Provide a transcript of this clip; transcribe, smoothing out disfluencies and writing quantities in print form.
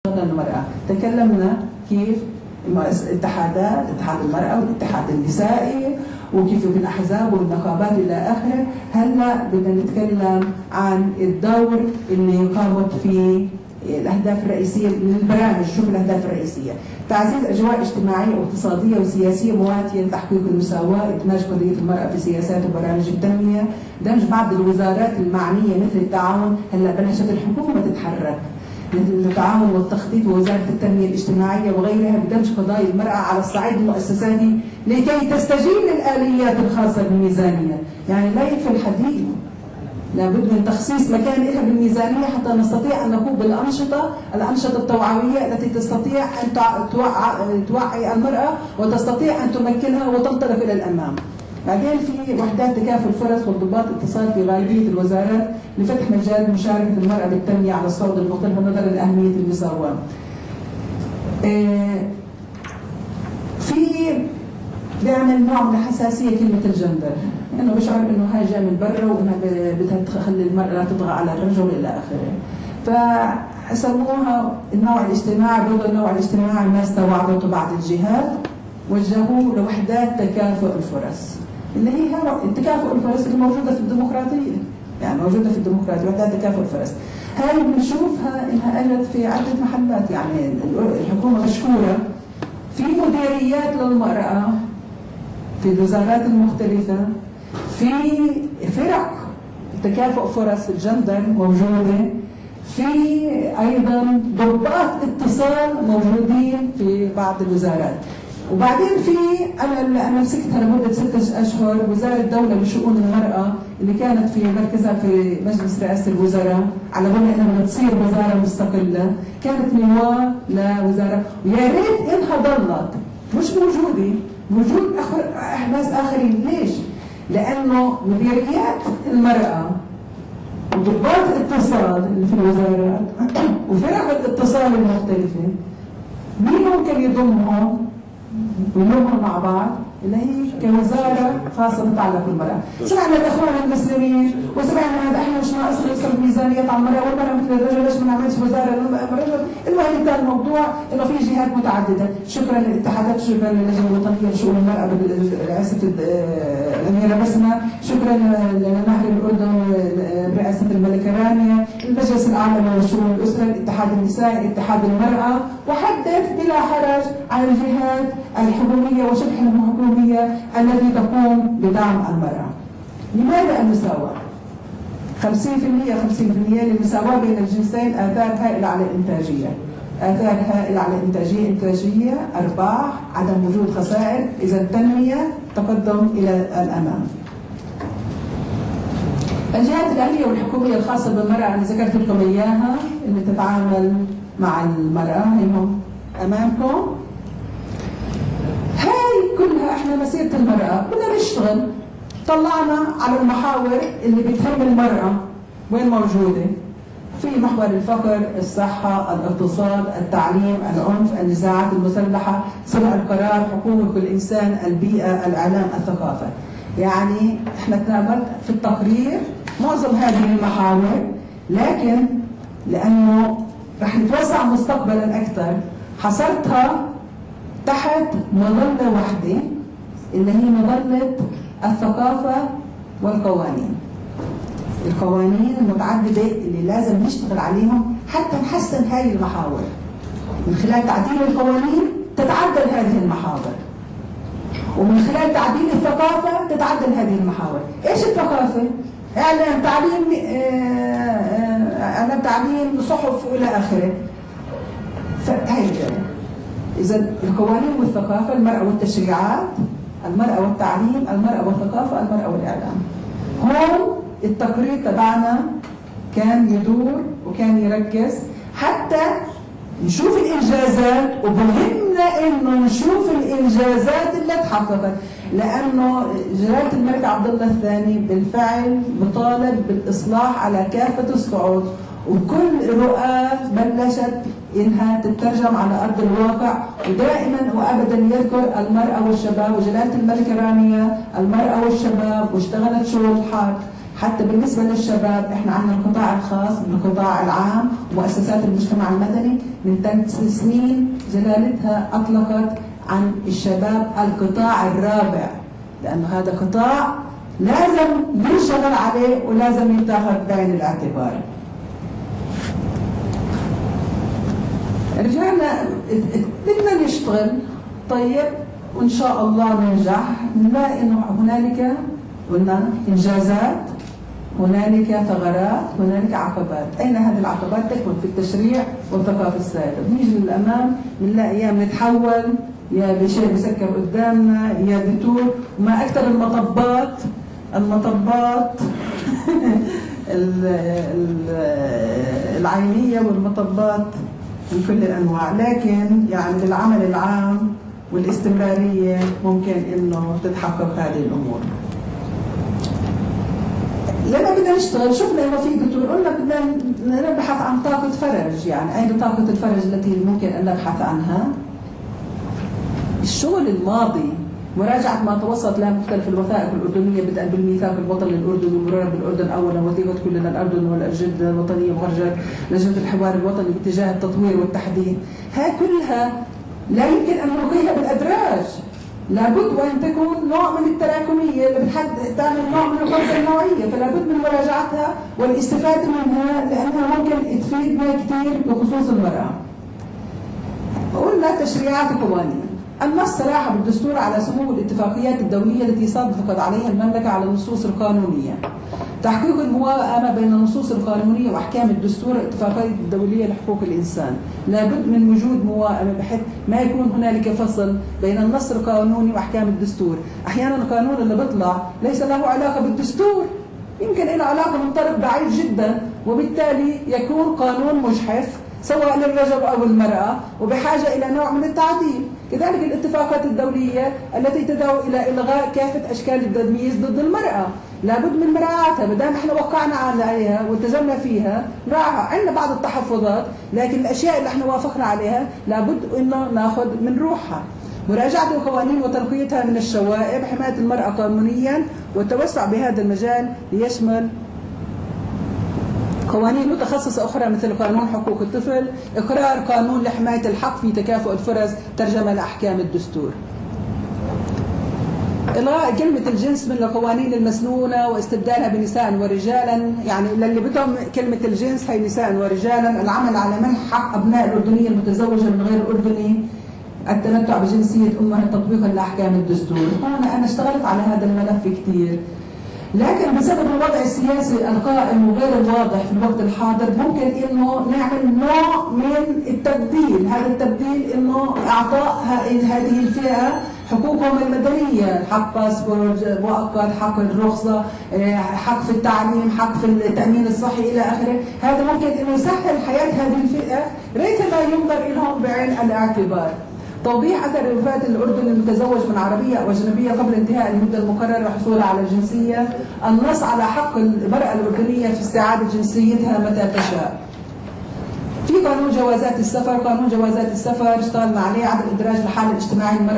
المرأة. تكلمنا كيف اتحادات، اتحاد المرأة والاتحاد النسائي وكيف بالاحزاب والنقابات الى اخره. هلا بدنا نتكلم عن الدور اللي يقامت فيه الاهداف الرئيسيه للبرامج. شوف الاهداف الرئيسيه: تعزيز اجواء اجتماعيه واقتصاديه وسياسيه مواتيه لتحقيق المساواه، ادماج قضيه المراه في سياسات وبرامج التنميه، دمج بعض الوزارات المعنيه مثل التعاون. هلا بلشت الحكومه تتحرك مثل التعاون والتخطيط ووزاره التنميه الاجتماعيه وغيرها بدمج قضايا المراه على الصعيد المؤسساتي لكي تستجيب للاليات الخاصه بالميزانيه. يعني لا يكفي الحديث، لابد من تخصيص مكان لها بالميزانيه حتى نستطيع ان نقوم بالانشطه التوعويه التي تستطيع ان توعي المراه وتستطيع ان تمكنها وتنطلق الى الامام. بعدين في وحدات تكافؤ الفرص وانضباط اتصال في غالبيه الوزارات لفتح مجال مشاركه المراه بالتنميه على الصعود المختلف نظرا لاهميه المساواه. في بيعمل نوع من الحساسيه كلمه الجندر، انه بشعر انه هاي جايه من برا وانها بدها تخلي المراه تطغى على الرجل الى اخره. فسموها النوع الاجتماعي. ضد النوع الاجتماعي ما استوعبته بعض الجهات وجهوه لوحدات تكافؤ الفرص، اللي هي تكافؤ الفرص اللي موجوده في الديمقراطيه، يعني موجوده في الديمقراطيه وحدات تكافؤ الفرص. هاي بنشوفها انها اجت في عده محلات، يعني الحكومه مشكوره في مديريات للمراه في الوزارات المختلفه، في فرق تكافؤ فرص الجندر موجوده، في ايضا ضباط اتصال موجودين في بعض الوزارات. وبعدين في انا مسكتها لمده 6 اشهر وزاره الدوله لشؤون المراه اللي كانت في مركزها في مجلس رئاسه الوزراء على ظن انها تصير وزاره مستقله، كانت نواه لوزاره، ويا ريت انها ضلت مش موجوده، وجود ناس اخرين. ليش؟ لانه مديريات المراه وضباط الاتصال اللي في الوزارات وفرق الاتصال المختلفه مين ممكن يضمهم ويلمهم مع بعض اللي هي كوزاره خاصه تتعلق بالمراه. سمعنا الاخوان المسلمين وسمعنا هذا احنا مش ناقص نصرف ميزانيات على المراه والمراه مثل الرجل، ليش ما نعملش وزاره للرجل؟ المهم كان الموضوع انه في جهات متعدده. شكرا للاتحادات، شكرا للجنه الوطنيه لشؤون المراه برئاسه الاميره بسمه، شكرا لنهر الاردن برئاسه الملكه رانيا، المجلس العالمي لشؤون الاسره، الاتحاد النسائي، اتحاد المراه، وحدث بلا حرج عن الجهات الحكوميه وشبه الحكوميه التي تقوم بدعم المراه. لماذا المساواه؟ 50% للمساواه بين الجنسين آثار هائله على الانتاجيه. آثار هائله على الانتاجيه، انتاجيه، ارباح، عدم وجود خسائر، اذا تنميه، تقدم الى الامام. الجهات الآلية والحكومية الخاصة بالمرأة أنا ذكرت لكم إياها اللي تتعامل مع المرأة، هيهم أمامكم. هاي كلها احنا مسيرة المرأة بدنا نشتغل. طلعنا على المحاور اللي بتهم المرأة وين موجودة؟ في محور الفقر، الصحة، الاقتصاد، التعليم، العنف، النزاعات المسلحة، صنع القرار، حقوق الإنسان، البيئة، الإعلام، الثقافة. يعني احنا تناولنا في التقرير معظم هذه المحاور، لكن لأنه رح نتوسع مستقبلا أكثر حصرتها تحت مظلة واحدة اللي هي مظلة الثقافة والقوانين. القوانين المتعددة اللي لازم نشتغل عليهم حتى نحسن هذه المحاور. من خلال تعديل القوانين تتعدل هذه المحاور، ومن خلال تعديل الثقافة تتعدل هذه المحاور. ايش الثقافة؟ اعلام، تعليم، صحف والى اخره. فهي اذا القوانين والثقافة، المرأة والتشريعات، المرأة والتعليم، المرأة والثقافة، المرأة والاعلام. هون التقرير تبعنا كان يدور وكان يركز حتى نشوف الانجازات، وبهمنا انه نشوف الانجازات اللي تحققت، لانه جلاله الملك عبد الله الثاني بالفعل بطالب بالاصلاح على كافه الصعود، وكل رؤى بلشت انها تترجم على ارض الواقع، ودائما وابدا يذكر المراه والشباب، وجلاله الملكه رانيا المراه والشباب، واشتغلت شغل حتى بالنسبة للشباب احنا عندنا القطاع الخاص بالقطاع العام ومؤسسات المجتمع المدني من 3 سنين جلالتها أطلقت عن الشباب القطاع الرابع، لأنه هذا قطاع لازم ينشغل عليه ولازم يتاخذ بعين الاعتبار. رجعنا بدنا نشتغل طيب وإن شاء الله ننجح، نلاقي إنه هنالك قلنا إنجازات، هنالك ثغرات، هنالك عقبات. أين هذه العقبات؟ تكمن في التشريع والثقافة السائدة. بنيجي للأمام بنلاقي يا بنتحول يا بشيء بسكر قدامنا يا بتور، وما أكثر المطبات العينية والمطبات من كل الأنواع. لكن يعني بالعمل العام والاستمرارية ممكن إنه تتحقق هذه الأمور. لما بدنا نشتغل شفنا انه في دكتور قلنا بدنا نبحث عن طاقة فرج، يعني اين طاقة الفرج التي ممكن ان نبحث عنها؟ الشغل الماضي، مراجعة ما توصلت له مختلف الوثائق الأردنية بدءا بالميثاق الوطني الأردني مرورا بالأردن أولا وثيقة كلنا الأردن والأجندة الوطنية مخرجات لجنة الحوار الوطني باتجاه التطوير والتحديث، ها كلها لا يمكن أن نلقيها بالأدراج، لابد وأن تكون نوع من التراكمية اللي تعمل نوع من الخمسة النوعية، فلا بد من مراجعتها والاستفادة منها لأنها ممكن تفيدنا كثير بخصوص المرأة. قلنا تشريعات وقوانين. النص صراحة بالدستور على سمو الاتفاقيات الدولية التي صادقت عليها المملكة على النصوص القانونية. تحقيق الموائمة بين النصوص القانونية وأحكام الدستور والاتفاقيات الدولية لحقوق الإنسان. لابد من وجود موائمة بحيث ما يكون هنالك فصل بين النص القانوني وأحكام الدستور. أحيانا القانون اللي بيطلع ليس له علاقة بالدستور، يمكن له علاقة من طرف بعيد جدا، وبالتالي يكون قانون مجحف سواء للرجل أو المرأة وبحاجة إلى نوع من التعديل. كذلك الاتفاقات الدولية التي تدعو إلى إلغاء كافة أشكال التمييز ضد المرأة لابد من مراعاتها، ما دام احنا وقعنا عليها والتزمنا فيها نراعها. عندنا بعض التحفظات لكن الأشياء اللي احنا وافقنا عليها لابد إنه ناخذ من روحها. مراجعة القوانين وتنقيتها من الشوائب، حماية المرأة قانونيا والتوسع بهذا المجال ليشمل قوانين متخصصة أخرى مثل قانون حقوق الطفل، إقرار قانون لحماية الحق في تكافؤ الفرص، ترجمة لأحكام الدستور. إلغاء كلمة الجنس من القوانين المسنونة واستبدالها بنساء ورجالا، يعني للي بدهم كلمة الجنس هي نساء ورجالا. العمل على منح حق أبناء الأردنية المتزوجة من غير أردني التمتع بجنسية أمها تطبيقا لأحكام الدستور. هون أنا اشتغلت على هذا الملف كثير، لكن بسبب الوضع السياسي القائم وغير الواضح في الوقت الحاضر ممكن انه نعمل نوع من التبديل. هذا التبديل انه اعطاء هذه الفئه حقوقهم المدنيه، حق باسبور مؤقت، حق الرخصه، حق في التعليم، حق في التامين الصحي الى اخره. هذا ممكن انه يسهل حياه هذه الفئه ريثما ينظر لهم بعين الاعتبار. توضيح أثر وفاة الأردن المتزوج من عربية أو أجنبية قبل انتهاء المدة المقررة للحصول على الجنسية. النص على حق المرأة الأردنية في استعادة جنسيتها متى تشاء. في قانون جوازات السفر، قانون جوازات السفر اشتغلنا عليه عدم إدراج الحالة الاجتماعية